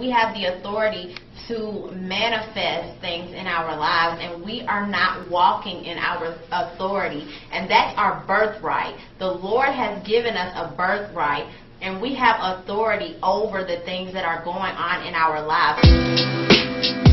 we have the authority to manifest things in our lives, and we are not walking in our authority. And that's our birthright. The Lord has given us a birthright, and we have authority over the things that are going on in our lives.